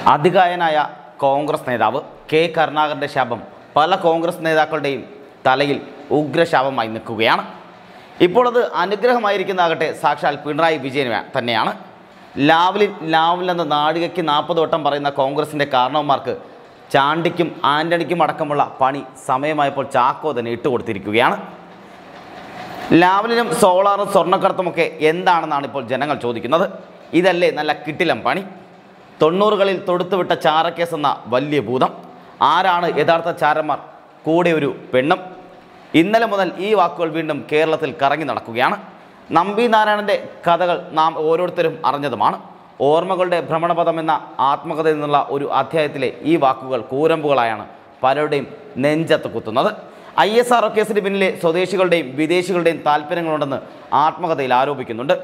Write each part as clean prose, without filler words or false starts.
അധികായനായ കോൺഗ്രസ് നേതാവ് കെ കരുണാകരൻ്റെ ശാപം പല കോൺഗ്രസ് നേതാക്കളുടെയും തലയിൽ ഉഗ്രശാപമായി നിൽക്കുകയാണ്. ഇപ്പോൾ അത് അനുഗ്രഹമായിരിക്കുന്നതാകട്ടെ സാക്ഷാൽ പിണറായി വിജയൻ തന്നെയാണ്. ലാവ്ലിൻ നാഴികയ്ക്ക് 40 വട്ടം പറയുന്ന കോൺഗ്രസിൻ്റെ കാരണവന്മാർക്ക് ചാണ്ടിക്കും ആൻ്റണിക്കും അടക്കമുള്ള പണി സമയമായപ്പോൾ ചാക്കോ തന്നെ ഇട്ടുകൊടുത്തിരിക്കുകയാണ്. ലാവ്ലിനും സോളാറും സ്വർണ്ണക്കടത്തുമൊക്കെ എന്താണെന്നാണ് ഇപ്പോൾ ജനങ്ങൾ ചോദിക്കുന്നത്. ഇതല്ലേ നല്ല കിട്ടിലം പണി? 90കളിൽ തൊടുത്തുവിട്ട ചാരക്കേസ് എന്ന വലിയ ഭൂതം. ആരാണ് യഥാർത്ഥ ചാരന്മാർ? കൂടെ ഒരു പെണ്ണും. ഇന്നലെ മുതൽ ഈ വാക്കുകൾ വീണ്ടും കേരളത്തിൽ കറങ്ങി നടക്കുകയാണ്. നമ്പി നാരായണൻ്റെ കഥകൾ നാം ഓരോരുത്തരും അറിഞ്ഞതുമാണ്. ഓർമ്മകളുടെ ഭ്രമണപഥം എന്ന ആത്മകഥയിൽ നിന്നുള്ള ഒരു അധ്യായത്തിലെ ഈ വാക്കുകൾ കൂരമ്പുകളായാണ് പലരുടെയും നെഞ്ചത്ത് കുത്തുന്നത്. ISRO കേസിന് പിന്നിലെ സ്വദേശികളുടെയും വിദേശികളുടെയും താല്പര്യങ്ങളുണ്ടെന്ന് ആത്മകഥയിൽ ആരോപിക്കുന്നുണ്ട്.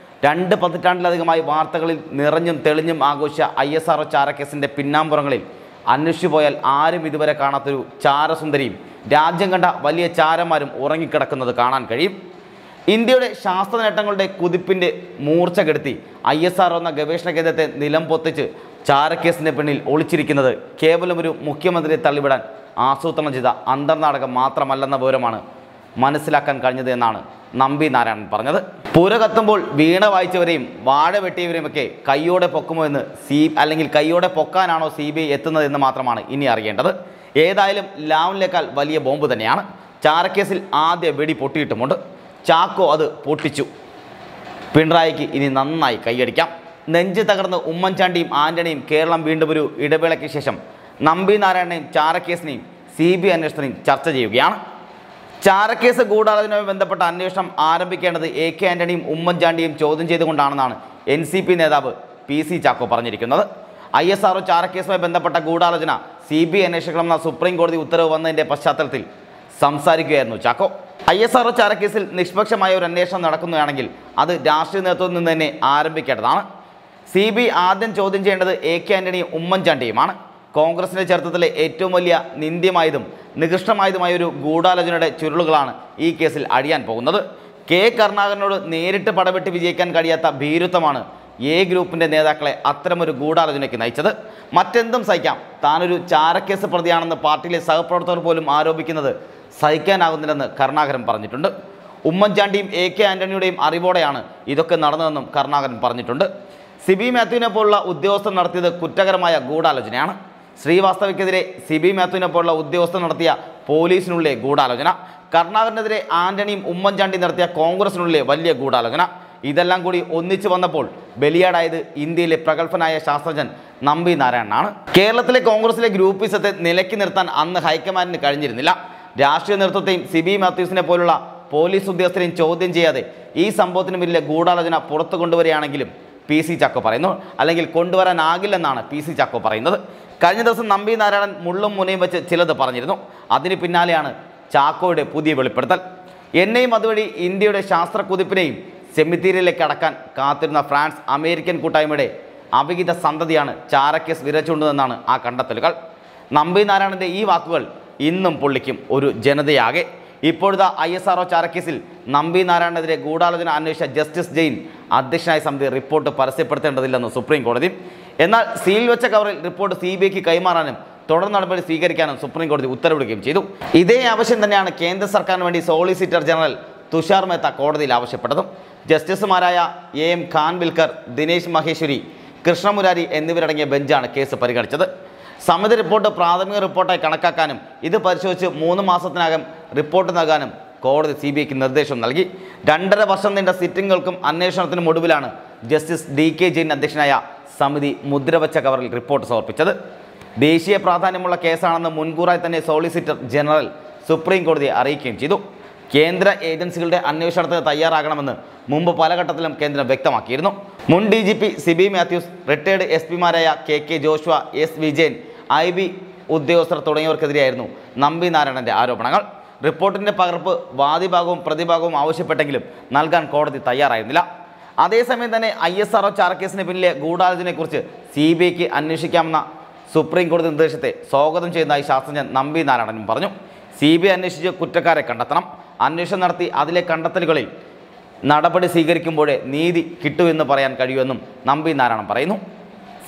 2 പതിറ്റാണ്ടിലധികമായി വാർത്തകളിൽ നിറഞ്ഞും തെളിഞ്ഞും ആഘോഷിച്ച ISRO ചാരക്കേസിൻ്റെ പിന്നാമ്പുറങ്ങളിൽ അന്വേഷിച്ചു പോയാൽ ആരും ഇതുവരെ കാണാത്തൊരു ചാരസുന്ദരിയും രാജ്യം കണ്ട വലിയ ചാരന്മാരും ഉറങ്ങിക്കിടക്കുന്നത് കാണാൻ കഴിയും. ഇന്ത്യയുടെ ശാസ്ത്ര നേട്ടങ്ങളുടെ കുതിപ്പിൻ്റെ മൂർച്ച കെടുത്തി ISRO എന്ന ഗവേഷണ കേന്ദ്രത്തെ നിലം പൊത്തിച്ച് ചാരക്കേസിൻ്റെ പിന്നിൽ ഒളിച്ചിരിക്കുന്നത് കേവലം ഒരു മുഖ്യമന്ത്രിയെ തള്ളിവിടാൻ ആസൂത്രണം ചെയ്ത അന്തർനാടകം മാത്രമല്ലെന്ന വിവരമാണ് മനസ്സിലാക്കാൻ കഴിഞ്ഞത് എന്നാണ് നമ്പി നാരായണൻ പറഞ്ഞത്. പുര കത്തുമ്പോൾ വീണ വായിച്ചവരെയും വാഴ വെട്ടിയവരെയുമൊക്കെ കയ്യോടെ പൊക്കുമോ എന്ന് അല്ലെങ്കിൽ കയ്യോടെ പൊക്കാനാണോ CBI എത്തുന്നത് എന്ന് മാത്രമാണ് ഇനി അറിയേണ്ടത്. ഏതായാലും ലാവ്ലിനേക്കാൾ വലിയ ബോംബ് തന്നെയാണ്. ചാരക്കേസിൽ ആദ്യ വെടി പൊട്ടിയിട്ടുമുണ്ട്. ചാക്കോ അത് പൊട്ടിച്ചു. പിണറായിക്ക് ഇനി നന്നായി കൈയടിക്കാം. നെഞ്ച് തകർന്ന് ഉമ്മൻചാണ്ടിയും ആൻ്റണിയും കേരളം വീണ്ടും ഒരു ഇടവേളയ്ക്ക് ശേഷം നമ്പി നാരായണനെയും ചാരക്കേസിനെയും CBI അന്വേഷണത്തെയും ചർച്ച ചെയ്യുകയാണ്. ചാരക്കേസ് ഗൂഢാലോചനയുമായി ബന്ധപ്പെട്ട അന്വേഷണം ആരംഭിക്കേണ്ടത് AK ആൻ്റണിയും ഉമ്മൻചാണ്ടിയും ചോദ്യം ചെയ്തുകൊണ്ടാണെന്നാണ് NCP നേതാവ് PC ചാക്കോ പറഞ്ഞിരിക്കുന്നത്. ISRO ചാരക്കേസുമായി ബന്ധപ്പെട്ട ഗൂഢാലോചന CBI അന്വേഷിക്കണമെന്ന സുപ്രീം കോടതി ഉത്തരവ് വന്നതിൻ്റെ പശ്ചാത്തലത്തിൽ സംസാരിക്കുകയായിരുന്നു ചാക്കോ. ISRO ചാരക്കേസിൽ നിഷ്പക്ഷമായ ഒരു അന്വേഷണം നടക്കുന്നതാണെങ്കിൽ അത് രാഷ്ട്രീയ നേതൃത്വത്തിൽ നിന്ന് തന്നെ ആരംഭിക്കേണ്ടതാണ്. CBI ആദ്യം ചോദ്യം ചെയ്യേണ്ടത് AK ആൻ്റണിയും ഉമ്മൻചാണ്ടിയുമാണ്. കോൺഗ്രസിൻ്റെ ചരിത്രത്തിലെ ഏറ്റവും വലിയ നിന്ദ്യമായതും നികൃഷ്ടമായതുമായ ഒരു ഗൂഢാലോചനയുടെ ചുരുളുകളാണ് ഈ കേസിൽ അഴിയാൻ പോകുന്നത്. കെ കരുണാകരനോട് നേരിട്ട് പടവെട്ടി വിജയിക്കാൻ കഴിയാത്ത ഭീരുത്വമാണ് A ഗ്രൂപ്പിൻ്റെ നേതാക്കളെ അത്തരമൊരു ഗൂഢാലോചനയ്ക്ക് നയിച്ചത്. മറ്റെന്തും സഹിക്കാം, താനൊരു ചാരക്കേസ് പ്രതിയാണെന്ന് പാർട്ടിയിലെ സഹപ്രവർത്തകർ പോലും ആരോപിക്കുന്നത് സഹിക്കാനാകുന്നില്ലെന്ന് കരുണാകരൻ പറഞ്ഞിട്ടുണ്ട്. ഉമ്മൻചാണ്ടിയും AK ആൻ്റണിയുടെയും അറിവോടെയാണ് ഇതൊക്കെ നടന്നതെന്നും കരുണാകരൻ പറഞ്ഞിട്ടുണ്ട്. സിബി മാത്യുവിനെ പോലുള്ള ഉദ്യോഗസ്ഥർ നടത്തിയത് കുറ്റകരമായ ഗൂഢാലോചനയാണ്. ശ്രീവാസ്തവയ്ക്കെതിരെ സിബി മാത്യുവിനെ പോലുള്ള ഉദ്യോഗസ്ഥർ നടത്തിയ പോലീസിനുള്ളിലെ ഗൂഢാലോചന, കരുണാകരനെതിരെ ആൻ്റണിയും ഉമ്മൻചാണ്ടിയും നടത്തിയ കോൺഗ്രസിനുള്ളിലെ വലിയ ഗൂഢാലോചന, ഇതെല്ലാം കൂടി ഒന്നിച്ചു വന്നപ്പോൾ ബലിയാടായത് ഇന്ത്യയിലെ പ്രഗത്ഭനായ ശാസ്ത്രജ്ഞൻ നമ്പി നാരായണനാണ്. കേരളത്തിലെ കോൺഗ്രസിലെ ഗ്രൂപ്പിസത്തെ നിലയ്ക്ക് നിർത്താൻ അന്ന് ഹൈക്കമാൻഡിന് കഴിഞ്ഞിരുന്നില്ല. രാഷ്ട്രീയ നേതൃത്വത്തെയും സിബി മാത്യൂസിനെ പോലുള്ള പോലീസ് ഉദ്യോഗസ്ഥരെയും ചോദ്യം ചെയ്യാതെ ഈ സംഭവത്തിന് പിന്നിലെ ഗൂഢാലോചന പുറത്തു കൊണ്ടുവരികയാണെങ്കിലും PC ചാക്കോ പറയുന്നു, അല്ലെങ്കിൽ കൊണ്ടുവരാനാകില്ലെന്നാണ് PC ചാക്കോ പറയുന്നത്. കഴിഞ്ഞ ദിവസം നമ്പി നാരായണൻ മുള്ളും മുനയും വെച്ച് ചിലത് പറഞ്ഞിരുന്നു. അതിന് പിന്നാലെയാണ് ചാക്കോയുടെ പുതിയ വെളിപ്പെടുത്തൽ. എന്നെയും അതുവഴി ഇന്ത്യയുടെ ശാസ്ത്ര കുതിപ്പിനെയും സെമിത്തേരിയിലേക്ക് അടക്കാൻ കാത്തിരുന്ന ഫ്രാൻസ് അമേരിക്കൻ കൂട്ടായ്മയുടെ അവിഹിത സന്തതിയാണ് ചാരക്കേസ് വിരച്ചുകൊണ്ടതെന്നാണ് ആ കണ്ടെത്തലുകൾ. നമ്പി നാരായണൻ്റെ ഈ വാക്കുകൾ ഇന്നും പൊള്ളിക്കും ഒരു ജനതയാകെ. ഇപ്പോഴത്തെ ISRO ചാരക്കേസിൽ നമ്പി നാരായണനെതിരെ ഗൂഢാലോചന അന്വേഷിച്ച ജസ്റ്റിസ് ജെയിൻ അധ്യക്ഷനായ സമിതി റിപ്പോർട്ട് പരസ്യപ്പെടുത്തേണ്ടതില്ലെന്ന് സുപ്രീം കോടതി. എന്നാൽ സീൽ വെച്ച കവറിൽ റിപ്പോർട്ട് CBIക്ക് കൈമാറാനും തുടർ നടപടി സ്വീകരിക്കാനും സുപ്രീം കോടതി ഉത്തരവിടുകയും ചെയ്തു. ഇതേ ആവശ്യം തന്നെയാണ് കേന്ദ്ര സർക്കാരിന് വേണ്ടി സോളിസിറ്റർ ജനറൽ തുഷാർ മേത്ത കോടതിയിൽ ആവശ്യപ്പെട്ടതും. ജസ്റ്റിസുമാരായ AM ഖാൻവിൽക്കർ, ദിനേശ് മഹേശ്വരി, കൃഷ്ണമുരാരി എന്നിവരടങ്ങിയ ബെഞ്ചാണ് കേസ് പരിഗണിച്ചത്. സമിതി റിപ്പോർട്ട് പ്രാഥമിക റിപ്പോർട്ടായി കണക്കാക്കാനും ഇത് പരിശോധിച്ച് 3 മാസത്തിനകം റിപ്പോർട്ട് നൽകാനും കോടതി CBIക്ക് നിർദ്ദേശം നൽകി. 2.5 വർഷം നീണ്ട സിറ്റിങ്ങുകൾക്കും അന്വേഷണത്തിനും ഒടുവിലാണ് ജസ്റ്റിസ് DK ജെയിൻ അധ്യക്ഷനായ സമിതി മുദ്രവച്ച കവറിൽ റിപ്പോർട്ട് സമർപ്പിച്ചത്. ദേശീയ പ്രാധാന്യമുള്ള കേസാണെന്ന് മുൻകൂറായി തന്നെ സോളിസിറ്റർ ജനറൽ സുപ്രീം കോടതിയെ അറിയിക്കുകയും ചെയ്തു. കേന്ദ്ര ഏജൻസികളുടെ അന്വേഷണത്തിന് തയ്യാറാകണമെന്ന് മുമ്പ് പല ഘട്ടത്തിലും കേന്ദ്രം വ്യക്തമാക്കിയിരുന്നു. മുൻ DGP സിബി മാത്യൂസ്, റിട്ടയർഡ് SP-മാരായ KK Joshua, S Vijayan, IB ഉദ്യോഗസ്ഥർ തുടങ്ങിയവർക്കെതിരെയായിരുന്നു നമ്പി നാരായണൻ്റെ ആരോപണങ്ങൾ. റിപ്പോർട്ടിൻ്റെ പകർപ്പ് വാദിഭാഗവും പ്രതിഭാഗവും ആവശ്യപ്പെട്ടെങ്കിലും നൽകാൻ കോടതി തയ്യാറായിരുന്നില്ല. അതേസമയം തന്നെ ISRO ചാരക്കേസിന് പിന്നിലെ ഗൂഢാലോചനയെക്കുറിച്ച് CBIക്ക് അന്വേഷിക്കാമെന്ന സുപ്രീം കോടതി നിർദ്ദേശത്തെ സ്വാഗതം ചെയ്യുന്നതായി ശാസ്ത്രജ്ഞൻ നമ്പി നാരായണനും പറഞ്ഞു. CBI അന്വേഷിച്ച് കുറ്റക്കാരെ കണ്ടെത്തണം. അന്വേഷണം നടത്തി അതിലെ കണ്ടെത്തലുകളിൽ നടപടി സ്വീകരിക്കുമ്പോഴേ നീതി കിട്ടുമെന്ന് പറയാൻ കഴിയുമെന്നും നമ്പി നാരായണൻ പറയുന്നു.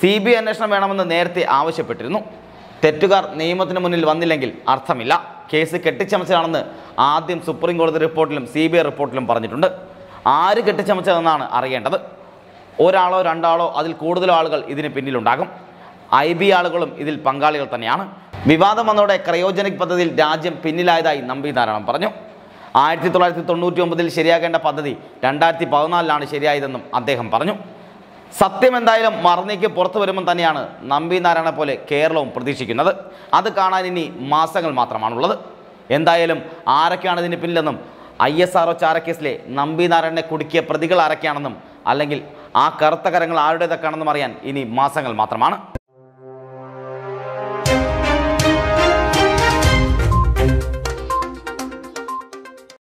CBI അന്വേഷണം വേണമെന്ന് നേരത്തെ ആവശ്യപ്പെട്ടിരുന്നു. തെറ്റുകാർ നിയമത്തിന് മുന്നിൽ വന്നില്ലെങ്കിൽ അർത്ഥമില്ല. കേസ് കെട്ടിച്ചമച്ചതാണെന്ന് ആദ്യം സുപ്രീം കോടതി റിപ്പോർട്ടിലും CBI റിപ്പോർട്ടിലും പറഞ്ഞിട്ടുണ്ട്. ആര് കെട്ടിച്ചമച്ചതെന്നാണ് അറിയേണ്ടത്. ഒരാളോ രണ്ടാളോ അതിൽ കൂടുതലോ ആളുകൾ ഇതിന് പിന്നിലുണ്ടാകും. IB ആളുകളും ഇതിൽ പങ്കാളികൾ തന്നെയാണ്. വിവാദം വന്നതോടെ ക്രയോജനിക് പദ്ധതിയിൽ രാജ്യം പിന്നിലായതായി നമ്പി നാരായണൻ പറഞ്ഞു. 1999 ശരിയാക്കേണ്ട പദ്ധതി 2014 ശരിയായതെന്നും അദ്ദേഹം പറഞ്ഞു. സത്യം എന്തായാലും മറന്നേക്ക് പുറത്തു വരുമ്പോൾ തന്നെയാണ് നമ്പി നാരായണനെ പോലെ കേരളവും പ്രതീക്ഷിക്കുന്നത്. അത് കാണാൻ ഇനി മാസങ്ങൾ മാത്രമാണുള്ളത്. എന്തായാലും ആരൊക്കെയാണ് ഇതിന് പിന്നിലെന്നും ISRO ചാരക്കേസിലെ നമ്പി നാരായണനെ കുടുക്കിയ പ്രതികൾ ആരൊക്കെയാണെന്നും അല്ലെങ്കിൽ ആ കറുത്ത കരങ്ങൾ ആരുടേതൊക്കെയാണെന്നും അറിയാൻ ഇനി മാസങ്ങൾ മാത്രമാണ്.